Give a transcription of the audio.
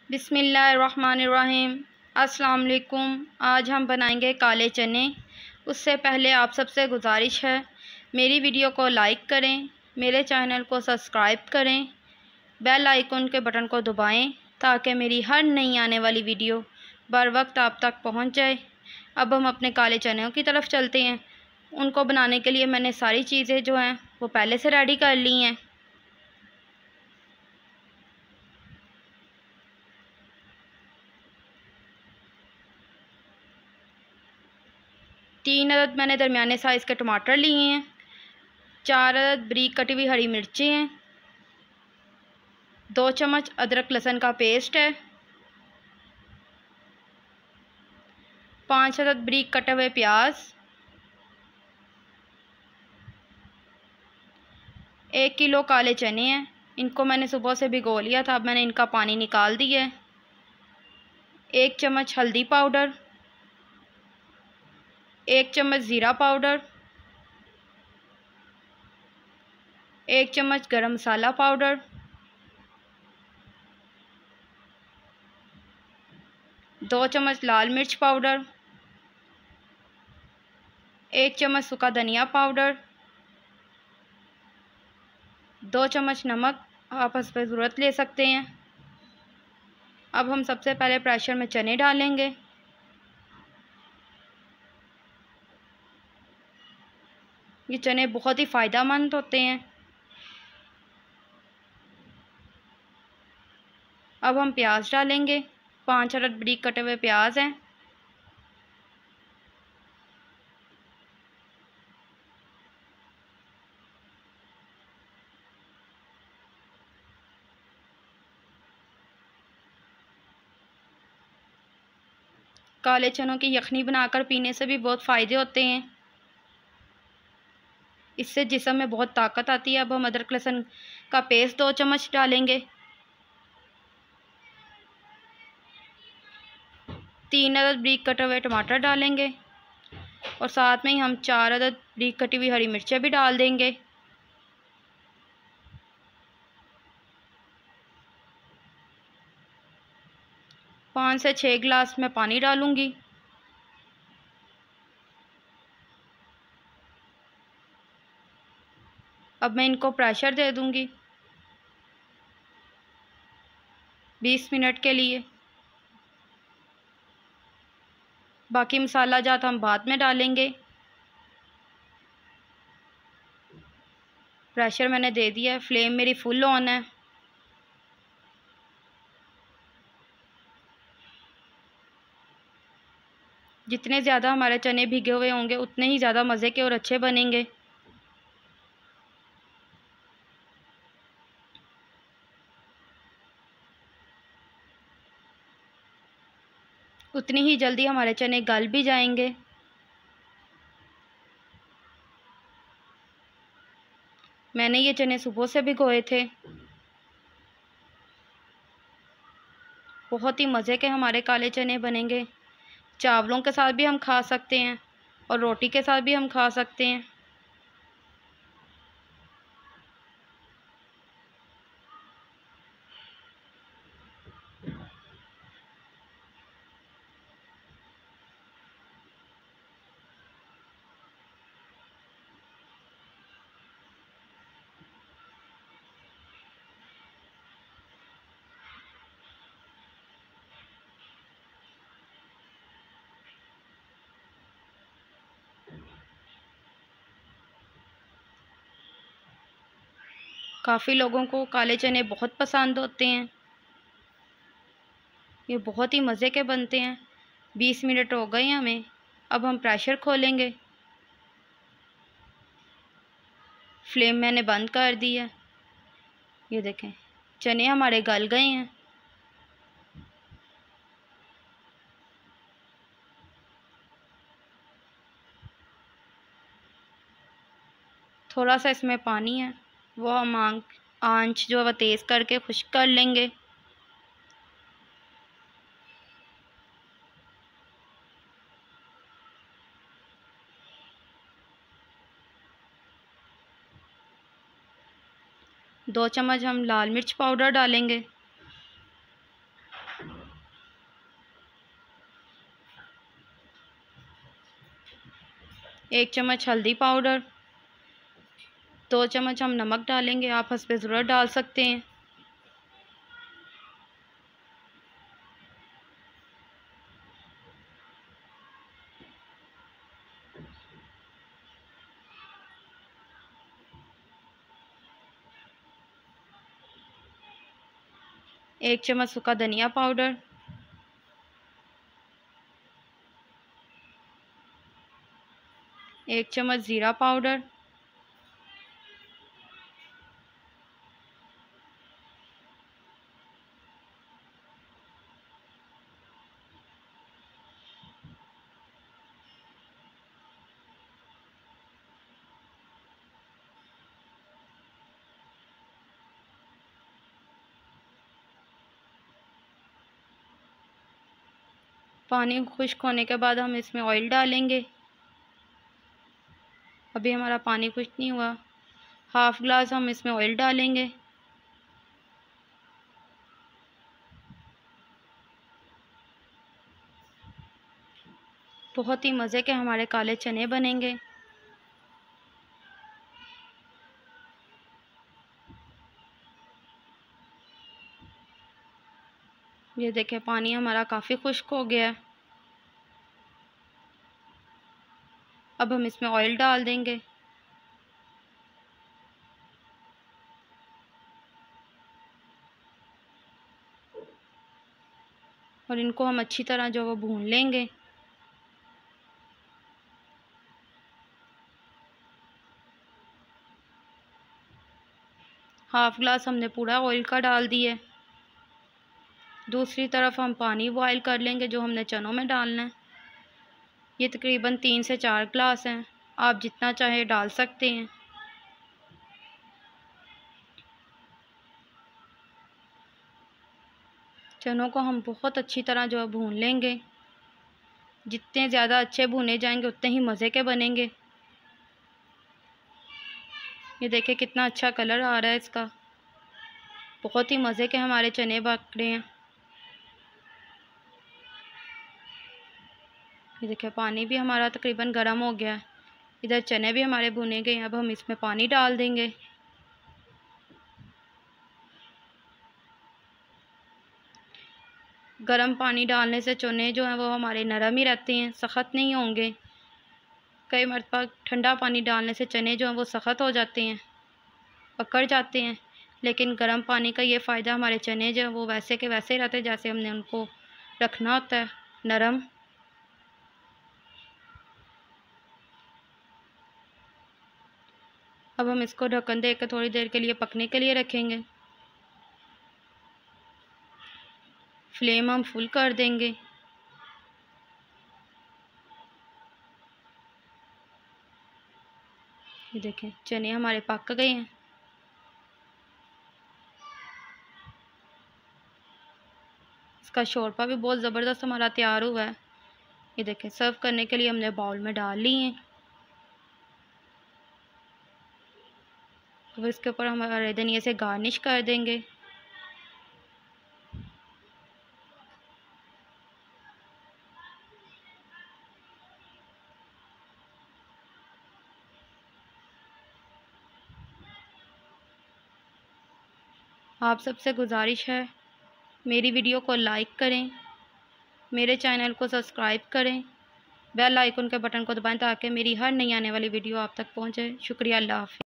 बिस्मिल्लाहिर्रहमानिर्रहीम। अस्सलाम वालेकुम। आज हम बनाएंगे काले चने। उससे पहले आप सबसे गुजारिश है, मेरी वीडियो को लाइक करें, मेरे चैनल को सब्सक्राइब करें, बेल आइकन के बटन को दबाएं ताकि मेरी हर नई आने वाली वीडियो बर वक्त आप तक पहुंच जाए। अब हम अपने काले चनों की तरफ चलते हैं। उनको बनाने के लिए मैंने सारी चीज़ें जो हैं वो पहले से रेडी कर ली हैं। तीन अदद मैंने दरमियाने साइज़ के टमाटर लिए हैं। 4 अदद बारीक कटी हुई हरी मिर्ची हैं। 2 चम्मच अदरक लहसुन का पेस्ट है। 5 अदद बारीक कटे हुए प्याज। 1 किलो काले चने हैं। इनको मैंने सुबह से भिगो लिया था, अब मैंने इनका पानी निकाल दिया है। 1 चम्मच हल्दी पाउडर, 1 चम्मच ज़ीरा पाउडर, 1 चम्मच गरम मसाला पाउडर, 2 चम्मच लाल मिर्च पाउडर, 1 चम्मच सूखा धनिया पाउडर, 2 चम्मच नमक आप इस पर ज़रूरत ले सकते हैं। अब हम सबसे पहले प्रेशर में चने डालेंगे। ये चने बहुत ही फ़ायदेमंद होते हैं। अब हम प्याज डालेंगे। 5 अदद बारीक कटे हुए प्याज हैं। काले चनों की यखनी बनाकर पीने से भी बहुत फ़ायदे होते हैं। इससे जिस्म में बहुत ताकत आती है। अब हम अदरक लहसुन का पेस्ट 2 चम्मच डालेंगे। 3 अदद बारीक कटे हुए टमाटर डालेंगे और साथ में ही हम 4 अदद बारीक कटी हुई हरी मिर्चें भी डाल देंगे। पाँच से 6 गिलास मैं पानी डालूंगी। अब मैं इनको प्रेशर दे दूंगी 20 मिनट के लिए। बाकी मसाला जात हम बाद में डालेंगे। प्रेशर मैंने दे दिया है। फ्लेम मेरी फुल ऑन है। जितने ज़्यादा हमारे चने भीगे हुए होंगे उतने ही ज़्यादा मज़े के और अच्छे बनेंगे। उतनी ही जल्दी हमारे चने गल भी जाएंगे। मैंने ये चने सुबह से भिगोए थे। बहुत ही मज़े के हमारे काले चने बनेंगे। चावलों के साथ भी हम खा सकते हैं और रोटी के साथ भी हम खा सकते हैं। काफ़ी लोगों को काले चने बहुत पसंद होते हैं। ये बहुत ही मज़े के बनते हैं। 20 मिनट हो गए हमें। अब हम प्रेशर खोलेंगे। फ्लेम मैंने बंद कर दी है। ये देखें, चने हमारे गल गए हैं। थोड़ा सा इसमें पानी है, वो हम आंच जो है वह तेज़ करके खुश्क कर लेंगे। दो चम्मच हम लाल मिर्च पाउडर डालेंगे। 1 चम्मच हल्दी पाउडर, 2 चम्मच हम नमक डालेंगे, आप हस्बे ज़रूरत डाल सकते हैं। एक चम्मच सूखा धनिया पाउडर, 1 चम्मच ज़ीरा पाउडर, पानी खुश्क होने के बाद हम इसमें ऑयल डालेंगे। अभी हमारा पानी खुश्क नहीं हुआ, हाफ़ ग्लास हम इसमें ऑयल डालेंगे। बहुत ही मज़े के हमारे काले चने बनेंगे। ये देखिए पानी हमारा काफ़ी खुश्क हो गया है। अब हम इसमें ऑयल डाल देंगे। और इनको हम अच्छी तरह जो वो भून लेंगे। हाफ़ ग्लास हमने पूरा ऑयल का डाल दिया है। दूसरी तरफ हम पानी बॉयल कर लेंगे जो हमने चनों में डालना है। ये तकरीबन 3 से 4 ग्लास हैं, आप जितना चाहे डाल सकते हैं। चनों को हम बहुत अच्छी तरह जो है भून लेंगे। जितने ज़्यादा अच्छे भुने जाएंगे उतने ही मज़े के बनेंगे। ये देखिए कितना अच्छा कलर आ रहा है इसका, बहुत ही मज़े के हमारे चने पक रहे हैं। ये देखिए पानी भी हमारा तकरीबन गर्म हो गया है, इधर चने भी हमारे भुने गए हैं। अब हम इसमें पानी डाल देंगे। गर्म पानी डालने से चने जो हैं वो हमारे नरम ही रहते हैं, सख्त नहीं होंगे। कई मरतबा ठंडा पानी डालने से चने जो हैं वो सख्त हो जाते हैं, पकड़ जाते हैं। लेकिन गर्म पानी का ये फ़ायदा, हमारे चने जो हैं वो वैसे के वैसे रहते हैं जैसे हमने उनको रखना होता है, नरम। अब हम इसको ढक्कन दे कर थोड़ी देर के लिए पकने के लिए रखेंगे। फ्लेम हम फुल कर देंगे। ये देखें चने हमारे पक गए हैं। इसका शोरपा भी बहुत ज़बरदस्त हमारा तैयार हुआ है। ये देखें सर्व करने के लिए हमने बाउल में डाल ली हैं। अब इसके ऊपर हम हरे धनिया से गार्निश कर देंगे। आप सबसे गुजारिश है मेरी वीडियो को लाइक करें, मेरे चैनल को सब्सक्राइब करें, बेल आइकन के बटन को दबाएं ताकि मेरी हर नई आने वाली वीडियो आप तक पहुंचे। शुक्रिया, अल्लाह हाफ़िज़।